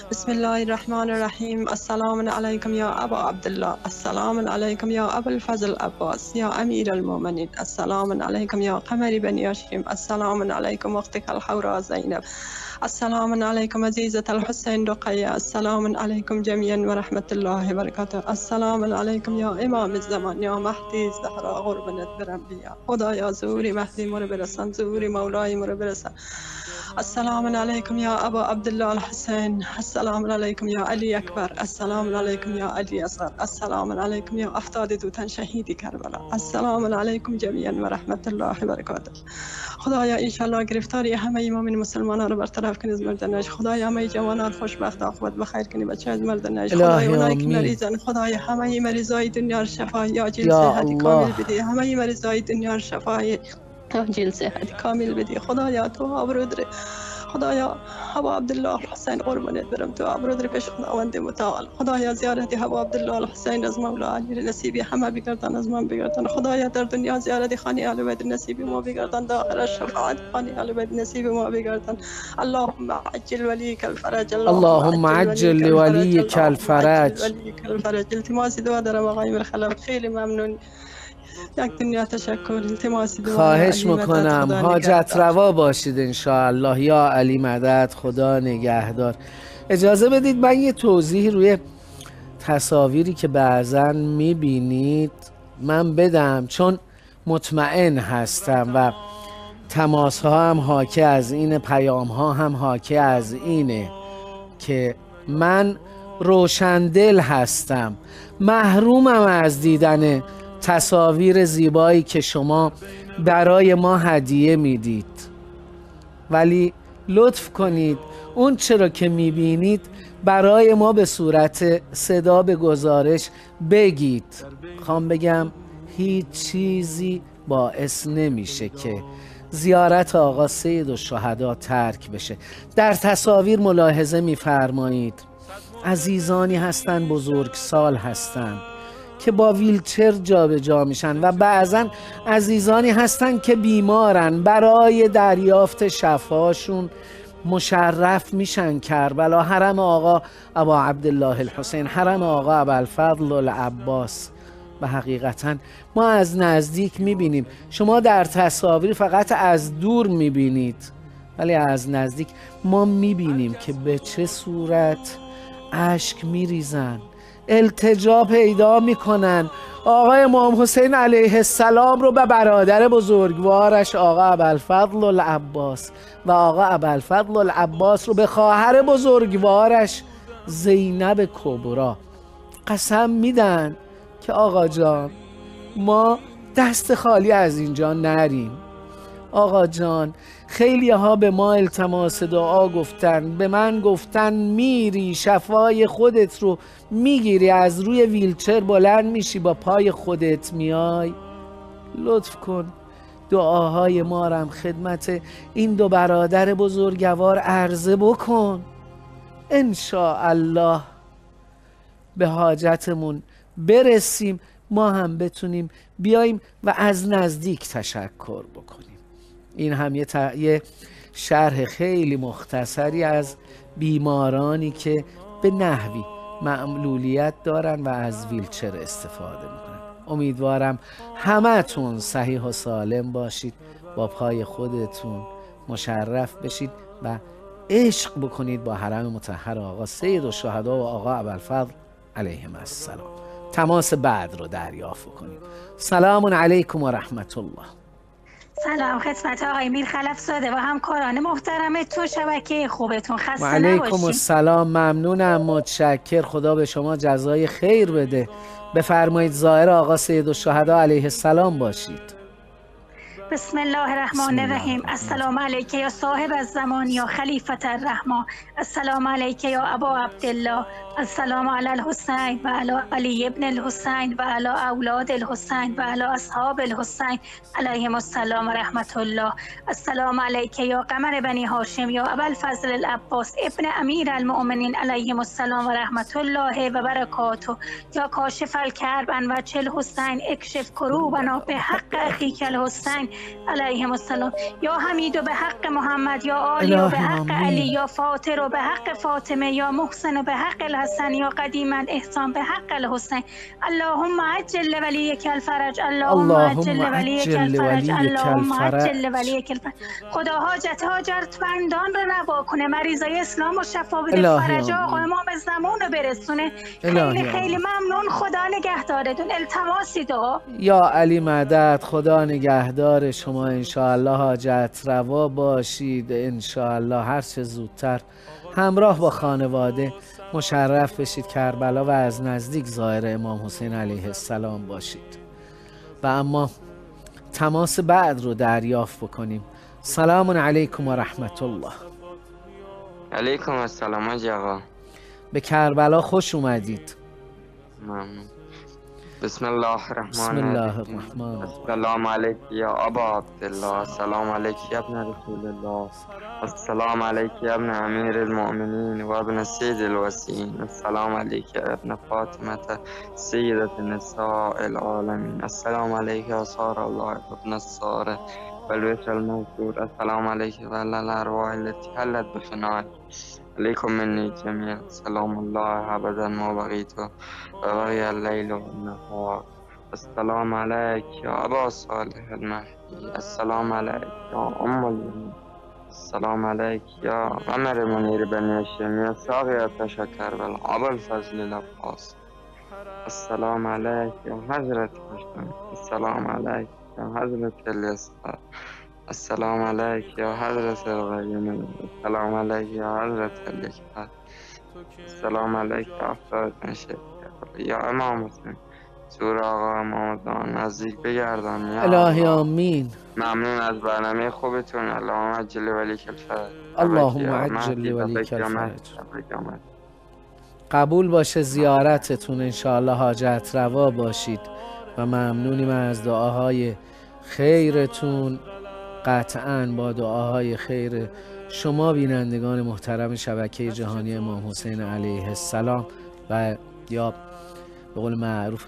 [SPEAKER 5] بسم الله الرحمن الرحیم. السلام علیکم یا ابا عبدالله، السلام علیکم یا ابا الفضل عباس یا امیر المؤمنین، السلام علیکم یا قمر بنی هاشم، السلام علیکم اختک الحوراء زینب، السلام علیکم عزیزة الحسین رقیه، السلام علیکم جمیعا و رحمت الله و برکاته، السلام علیکم یا امام الزمان یا مهدی زهرا قربانت برم بیا، خدایا ظهور مهدی مورو برسان، ظهور مولای مورو برسان. السلام علیکم یا ابا عبدالله الحسین، السلام علیکم یا علی اکبر، السلام علیکم یا علی اصغر، السلام علیکم یا افتاد دوتن شهیدی کربلا، السلام علیکم جمیعا و رحمت الله و برکاته. خدایا انشالله گرفتاری همه مؤمن مسلمانان رو برطرف کنی از مردنش. خدایا همه جوانان خوشبخت عاقبت بخیر کنی بچه از مردنش. خدایا اونایی که مریضن، خدایا همه مریضای دنیا رو شفای عاجل صحت کامل بدی، همه مریضای دنیا رو شفای عاجل صحت کامل بدی. خدایا تو آبرودر، خدایا ابا عبدالله الحسین قربانت برم، تو آبرودر پیش خداوند متعال. خدایا زیارت ابا عبدالله الحسین از مولا علی نصیبی همه بگردن، از من بگردن. خدایا در دنیا زیارت خانه اهل بیت نصیبی ما بگردن، در آخرت شفاعت خانه اهل بیت نصیبی ما بگردن. اللهم عجل ولیک الفرج،
[SPEAKER 1] اللهم عجل ولیک الفرج.
[SPEAKER 5] التماس دعا دارم آقای مرخلب، خیلی ممنون. یک دنیا تشکر، التماس دعا.
[SPEAKER 1] خواهش میکنم، حاجت روا باشید انشاءالله. یا علی مدد، خدا نگهدار. اجازه بدید من یه توضیح روی تصاویری که بعضا میبینید من بدم، چون مطمئن هستم و تماس ها هم حاکی از اینه، پیام ها هم حاکی از اینه که من روشندل هستم، محرومم از دیدن تصاویر زیبایی که شما برای ما هدیه میدید، ولی لطف کنید اون چرا که میبینید برای ما به صورت صدا به گزارش بگید. خوام بگم هیچ چیزی باعث نمیشه که زیارت آقا سید الشهدا ترک بشه. در تصاویر ملاحظه میفرمایید عزیزانی هستن، بزرگسال هستن که با ویلچر جابجا میشن و بعضا عزیزانی هستن که بیمارن، برای دریافت شفاشون مشرف میشن کربلا، حرم آقا ابا عبدالله الحسین، حرم آقا ابا الفضل العباس. و حقیقتا ما از نزدیک میبینیم، شما در تصاویر فقط از دور میبینید، ولی از نزدیک ما میبینیم که به چه صورت اشک میریزن، التجا پیدا میکنن. آقا امام حسین علیه السلام رو به برادر بزرگوارش آقا ابوالفضل العباس و آقا ابوالفضل العباس رو به خواهر بزرگوارش زینب کبری قسم میدن که آقا جان ما دست خالی از اینجا نریم. آقا جان خیلی ها به ما التماس دعا گفتن، به من گفتن میری شفای خودت رو میگیری، از روی ویلچر بلند میشی با پای خودت میای. لطف کن دعاهای ما رم خدمت این دو برادر بزرگوار عرضه بکن، انشاءالله به حاجتمون برسیم، ما هم بتونیم بیاییم و از نزدیک تشکر بکنیم. این هم یه شرح خیلی مختصری از بیمارانی که به نحوی معلولیت دارن و از ویلچر استفاده میکنن. امیدوارم همتون صحیح و سالم باشید، با پای خودتون مشرف بشید و عشق بکنید با حرم مطهر آقا سید الشهدا و آقا ابوالفضل علیهم السلام. تماس بعد رو دریافت کنید. سلام علیکم و رحمت الله.
[SPEAKER 6] سلام خدمت آقای میرخلف زاده و همکاران محترمتون، شبکه خوبتون، خسته
[SPEAKER 1] علیکم
[SPEAKER 6] نباشید.
[SPEAKER 1] السلام، ممنونم، متشکر، خدا به شما جزای خیر بده. بفرمایید زائر آقا سید الشهدا علیه السلام باشید.
[SPEAKER 6] بسم الله الرحمن الرحیم. السلام علیک یا صاحب الزمان یا خلیفة الرحمن، السلام علیک یا ابا عبدالله، السلام علی الحسین و علی علی ابن الحسین و علی اولاد الحسین و علی اصحاب الحسین علیهم السلام و رحمت الله. السلام علیک یا قمر بنی هاشم یا ابوالفضل العباس ابن امیر المؤمنین علیهم السلام و رحمت الله و برکاته. یا کاشف الکرب ان وجه الحسین اکشف کروبنا به حق اخیک الحسین علیهم السلام. یا حمید و به حق محمد، یا عالی و به حق علی، یا فاطر و به حق فاطمه، یا محسن و به حق الحسن، یا قدیما احسان به حق الحسین. اللهم عجل ولیک الفرج، اللهم عجل ولیک الفرج، اللهم عجل ولیک الفرج. خدا حاجتمندان رو روا کنه، مریضای اسلام و شفا بده، فرج آقا امام زمان رو برسونه. خیلی خیلی ممنون، خدا نگهدارتون. التماسی دعا.
[SPEAKER 1] یا علی مدد، خدا نگهدار شما، انشاءالله حاجت روا باشید، انشاءالله هر چه زودتر همراه با خانواده مشرف بشید کربلا و از نزدیک ظاهر امام حسین علیه السلام باشید. و اما تماس بعد رو دریافت بکنیم. سلام علیکم و رحمت الله.
[SPEAKER 7] علیکم السلام حاج آقا.
[SPEAKER 1] به کربلا خوش اومدید.
[SPEAKER 7] ممنون. بسم الله الرحمن الرحیم. السلام علیک یا ابا عبدالله، السلام علیک یا ابن رسول الله، السلام علیک یا ابن امیر المؤمنین و ابن سید الوسیین، السلام علیک یا ابن فاطمه سیدت نساء العالمین، السلام علیک یا صار الله ابن الصار والوتر المذکور، السلام علیک و علی الارواح التي حلت بفنائک، علیکم منی جمیعا، سلام الله ابدا ما بقیت و بقی اللیل و النهار، السلام علیک یا ابا صالح المهدی، السلام علیک یا ام المؤمنین، السلام علیک یا قمر منیر بنی هاشم، یا ساقی آتش کربلا، ابا الفضل العباس، السلام علیک یا حضرت حسین، السلام علیک یا حضرت الیسار، السلام علیک یا حضرت القیوم، السلام علیک یا حضرت الاکبر، السلام علیک یا افتاد نشه یا امام حسین، سور آقا امام زمان نزدیک بگردان یا
[SPEAKER 1] الهی آمین.
[SPEAKER 7] ممنون از برنامه خوبتون. اللهم عجل ولیک الفرج،
[SPEAKER 1] اللهم عجل ولیک الفرج. قبول باشه زیارتتون، انشاءالله حاجت روا باشید و ممنونیم از دعاهای خیرتون. قطعاً با دعاهای خیر شما بینندگان محترم شبکه جهانی امام حسین علیه السلام و یا به قول معروف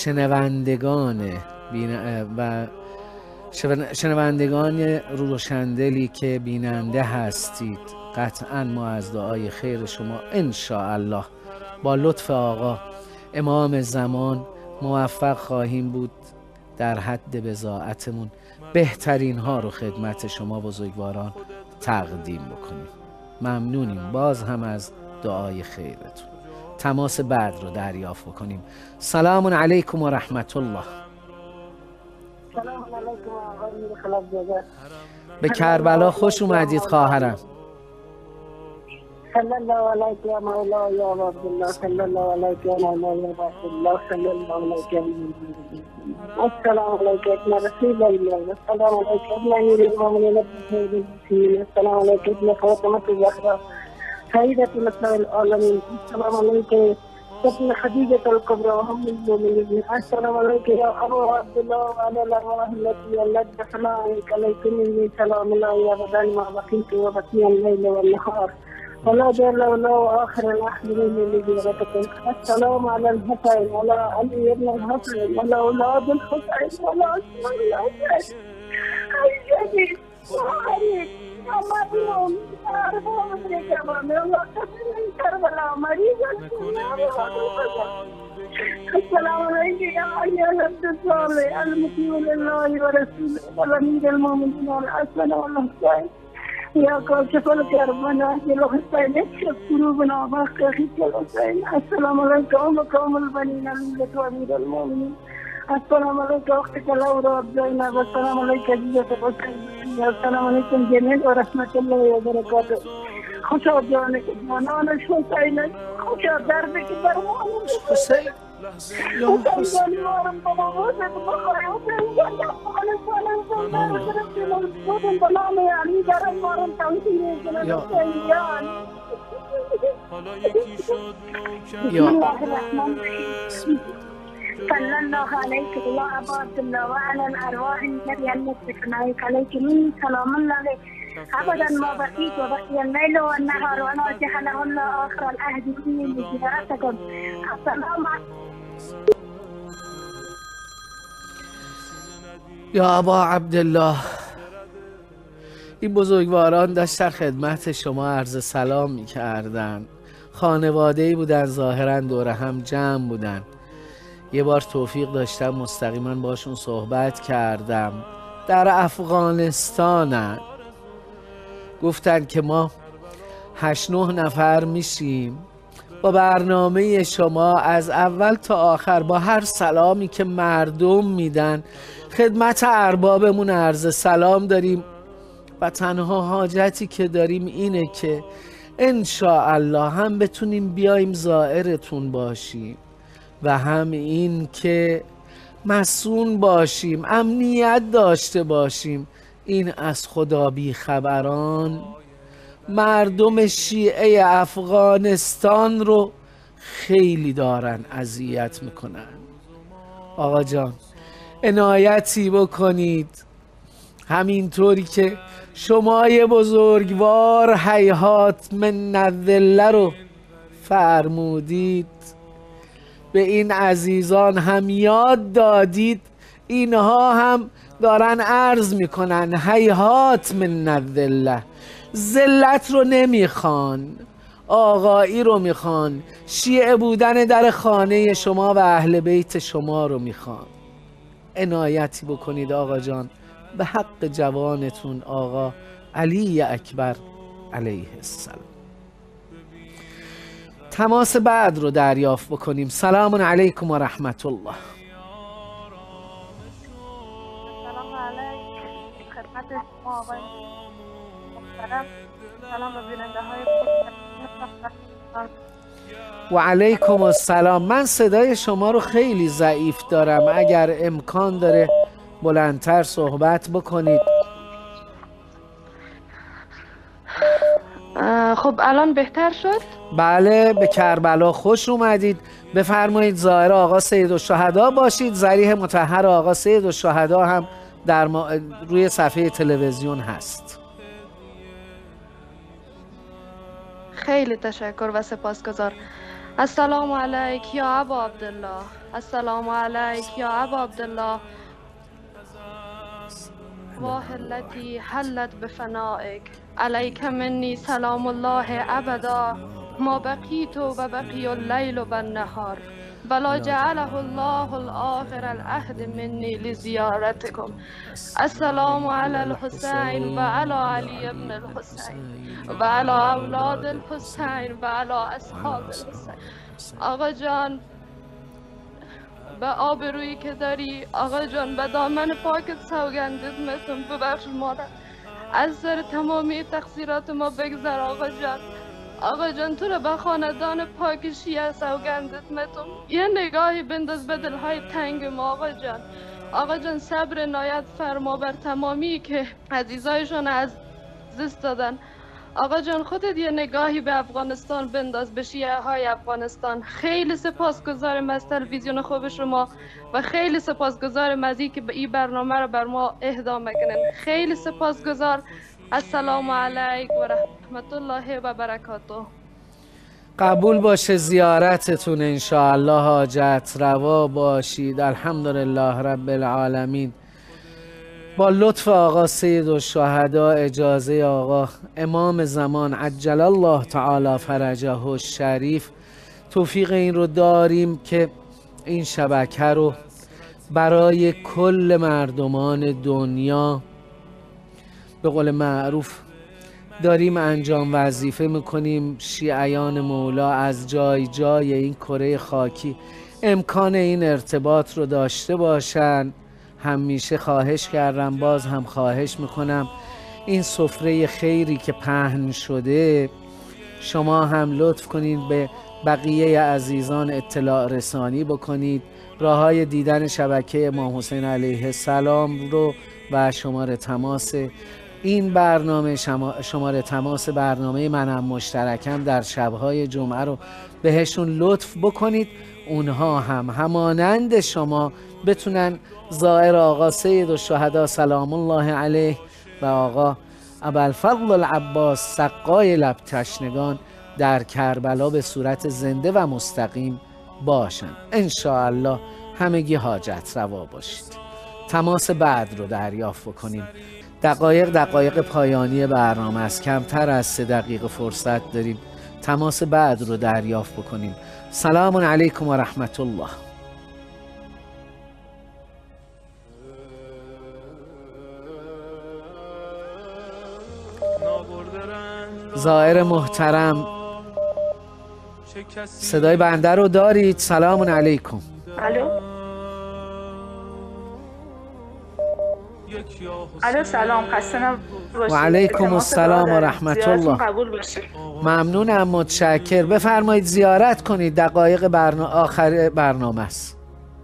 [SPEAKER 1] شنوندگان روشندلی که بیننده هستید، قطعاً ما از دعای خیر شما انشاءالله با لطف آقا امام زمان موفق خواهیم بود در حد بضاعتمون بهترین ها رو خدمت شما بزرگواران تقدیم بکنیم. ممنونیم باز هم از دعای خیرتون. تماس بعد رو دریافت بکنیم. سلام علیکم و رحمت الله.
[SPEAKER 8] سلام علیکم آقای خلافزاده.
[SPEAKER 1] به کربلا خوش اومدید خواهرم.
[SPEAKER 8] صلی الله علیک یا مولا یا عبدالله، صلی الله علیک یا مولا یا عبدالله، صلی الله علیک یا السلام علیک ابن رسول الله، السلام علیک ابن امیر المؤمنین، السلام علیک ابن فاطمه الزهرا سیدة نساء العالمین، السلام علیک ابن خدیجة الکبری ام المؤمنین، السلام علیک یا ابا عبدالله و علی الارواح التي ولت بفنائک، علیکم منی سلام الله ابدا ما بقیت و بقی اللیل والنهار ولا جل ولا آخر الأحد من لزيارتكم. السلام على الحسين ولا علي بن الحسين ولا أولاد الحسين ولا أسماء الحسين. الجديد وعليك يا مريم أربع مدرك أمامي الله تسلم كربلاء مريض. السلام عليك يا علي العبد الصالح المطيع لله ورسوله والأمير المؤمنين والحسن والحسين يا كاشف الكرب وناجل الحسين اكشف قلوبنا واخفي الحسين. السلام عليكم وقوم البنين الملة وامير المؤمنين. السلام عليك اختك الاوراق زينب. السلام عليك جية الحسين. السلام عليكم جميعا ورحمة الله وبركاته. خوشا جانك جانان الحسين، خوشا دربك درمان
[SPEAKER 1] حسين
[SPEAKER 8] يا حسين مارم بابا وزد بخير حسين جانب على السلام بنام يعني جرم مارم توسيني جنب السيان. بسم الله الرحمن الرحيم. صلى الله عليك يا أبا عبد الله وعلى الأرواح التي هلت بفنائك، عليك مني سلام الله عليك أبدا ما بقيت وبقي الليل والنهار ولا جعله الله آخر العهد مني لزيارتكم. السلام عليكم.
[SPEAKER 1] یا ابا عبدالله، این بزرگواران داشتن خدمت شما عرض سلام میکردن. خانواده‌ای بودن، ظاهرا دور هم جمع بودن. یه بار توفیق داشتم مستقیما باشون صحبت کردم. در افغانستانن. گفتن که ما 8-9 نفر میشیم، با برنامه شما از اول تا آخر با هر سلامی که مردم میدن خدمت اربابمون عرض سلام داریم و تنها حاجتی که داریم اینه که انشاءالله هم بتونیم بیایم زائرتون باشیم و هم این که مسئول باشیم، امنیت داشته باشیم. این از خدا بی خبران مردم شیعه افغانستان رو خیلی دارن اذیت میکنن. آقا جان عنایتی بکنید، همینطوری که شمای بزرگوار هیهات من الذله رو فرمودید، به این عزیزان هم یاد دادید. اینها هم دارن عرض میکنن هیهات من الذله، ذلت رو نمیخوان، آقایی رو میخوان، شیعه بودن در خانه شما و اهل بیت شما رو میخوان. عنایتی بکنید آقا جان به حق جوانتون آقا علی اکبر علیه السلام. تماس بعد رو دریافت بکنیم. سلام علیکم و رحمت الله.
[SPEAKER 9] سلام علیکم خدمت شما آقای محترم. سلام به بیننده های
[SPEAKER 1] و علیکم السلام. من صدای شما رو خیلی ضعیف دارم، اگر امکان داره بلندتر صحبت بکنید.
[SPEAKER 9] خب الان بهتر شد؟
[SPEAKER 1] بله، به کربلا خوش اومدید. بفرمایید زائر آقا سیدالشهدا باشید. ضریح مطهر آقا سیدالشهدا هم در روی صفحه تلویزیون هست.
[SPEAKER 9] خیلی تشکر و سپاسگزار. السلام علیک یا ابا عبدالله. السلام علیک یا ابا عبدالله. واهلتی حلت بفنائک علیک منی سلام الله ابدا ما بقیت و بقی اللیل و النهار بلا جعله الله الآخر العهد منی لزیارتکم. السلام علی الحسین و علی علی ابن الحسین و علی اولاد الحسین و علی اصحاب الحسین. آقا جان به آبرویی که داری، آقا جان به دامن پاکت سوگندت میتون، ببخش ما را از سر تمامی تقصیرات ما بگذر آقا جان. آقا جان تو را به خاندان پاک شیعه سوگندت میتون، یه نگاهی بنداز به دلهای تنگ ما آقا جان. آقا جان صبر عنایت فرما بر تمامی که عزیزایشون از دست دادن. آقا جان خودت یه نگاهی به افغانستان بنداز، به شیعه های افغانستان. خیلی سپاسگزارم از تلویزیون خوب شما و خیلی سپاسگزارم از اینکه به این برنامه رو بر ما اهدا میکنن. خیلی سپاسگزار. السلام علیکم و رحمت الله و برکاته.
[SPEAKER 1] قبول باشه زیارتتون انشاءالله، حاجت روا باشید. الحمدلله رب العالمین. با لطف آقا سیدالشهدا، اجازه آقا امام زمان عجل الله تعالی فرجه الشریف، توفیق این رو داریم که این شبکه رو برای کل مردمان دنیا به قول معروف داریم انجام وظیفه میکنیم. شیعیان مولا از جای جای این کره خاکی امکان این ارتباط رو داشته باشن. همیشه خواهش کردم، باز هم خواهش میکنم این سفره خیری که پهن شده شما هم لطف کنید به بقیه عزیزان اطلاع رسانی بکنید. راه های دیدن شبکه امام حسین علیه السلام رو و شماره تماس این برنامه، شماره تماس برنامه منم مشترکم در شبهای جمعه رو بهشون لطف بکنید. اونها هم همانند شما بتونن زائر آقا سیدالشهدا سلام الله علیه و آقا ابوالفضل العباس سقای لب تشنگان در کربلا به صورت زنده و مستقیم باشن. انشاءالله همگی حاجت روا باشید. تماس بعد رو دریافت بکنیم. دقایق پایانی برنامه است، کمتر از 3 دقیقه فرصت داریم. تماس بعد رو دریافت بکنیم. سلام علیکم و رحمت الله. زائر محترم، صدای بنده رو دارید؟ سلام علیکم.
[SPEAKER 10] الو سلام، خسته نباشید.
[SPEAKER 1] و علیکم السلام و رحمت الله.
[SPEAKER 10] قبول باشه.
[SPEAKER 1] ممنونم، متشکر. بفرمایید زیارت کنید، دقایق آخر برنامه است.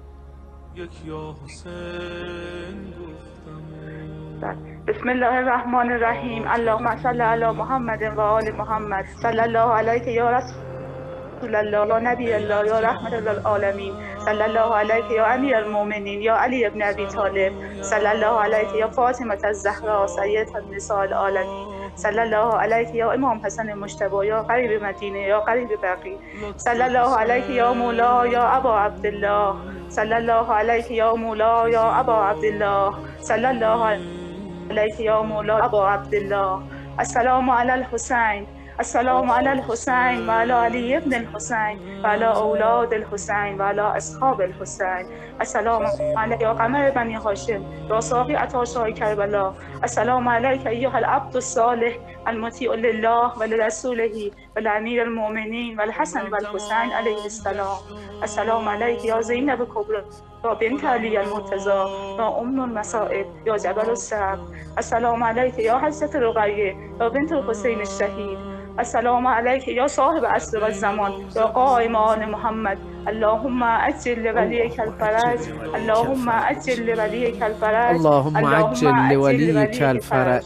[SPEAKER 10] بسم الله الرحمن الرحیم. اللهم صل علی محمد و آل محمد. صلی الله علیک یا رسول الله، یا نبی الله، یا رحمت للعالمین. صلی الله علیک یا امیر المؤمنین، یا علی ابن ابی طالب. صلی الله علیک یا فاطمه الزهرا سید النساء العالمین. صلی الله علیک یا امام حسن مجتبی، یا قریب مدینه، یا قریب بقیع. صلی الله علیک یا مولا یا ابا عبدالله. صلی الله علیک یا مولا یا ابا عبدالله. صلی الله علیک یا مولا ابا عبدالله. السلام علی الحسین. السلام علی الحسین و علی علی ابن الحسین و علی اولاد الحسین و علی اصحاب الحسین. السلام علیک یا قمر بنی هاشم، یا ساقی عطاشای کربلا. السلام علیک ایها العبد الصالح المطیع لله و لرسوله و لامیر المؤمنین و الحسن و الحسین علیه السلام. السلام علیک یا زینب کبری یا بنت علی المرتضی یا ام المصائب یا جبل الصبر. السلام علیک یا حضرت رقیه یا بنت الحسین الشهید. السلام علیک یا صاحب عصر و زمان، یا قائم آل محمد. اللهم عجل لولیک الفرج. اللهم عجل لولیک الفرج.
[SPEAKER 1] اللهم عجل لولیک الفرج.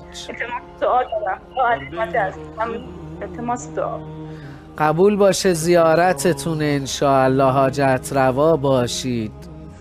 [SPEAKER 10] التماس دعا.
[SPEAKER 1] قبول باشه زیارتتون انشاءالله، حاجت روا باشید.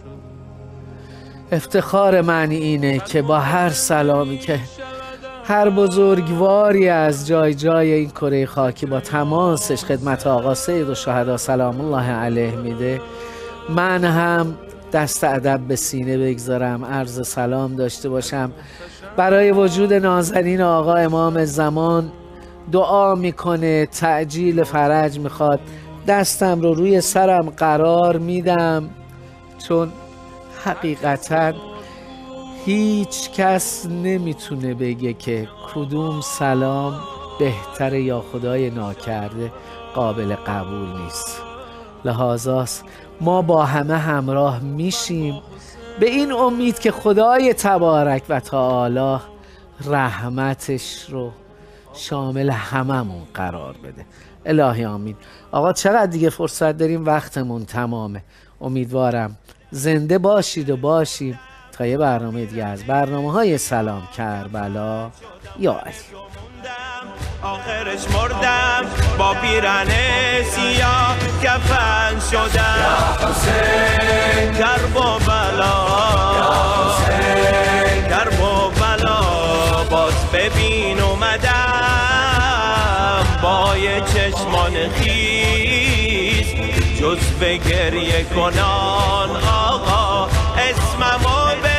[SPEAKER 1] افتخار من اینه که با هر سلامی که هر بزرگواری از جای این کره خاکی با تماسش خدمت آقا سید الشهدا سلام الله علیه میده، من هم دست ادب به سینه بگذارم، عرض سلام داشته باشم. برای وجود نازنین آقا امام زمان دعا میکنه، تعجیل فرج میخواد. دستم رو روی سرم قرار میدم، چون حقیقتاً هیچ کس نمیتونه بگه که کدوم سلام بهتره یا خدای ناکرده قابل قبول نیست. لحاظاست ما با همه همراه میشیم به این امید که خدای تبارک و تعالی رحمتش رو شامل هممون قرار بده. الهی آمین. آقا چقدر دیگه فرصت داریم؟ وقتمون تمامه. امیدوارم زنده باشید و باشیم تا یه برنامه دیگه از برنامه‌های سلام کربلا یا علی.
[SPEAKER 11] آخرش مردم با پیرهن سیاه کفن شدم. یا حسین کرب و بلا، یا حسین کرب و بلا باز ببین اومدم با یه چشمان خیز جز به گریه کنان آقا اسممو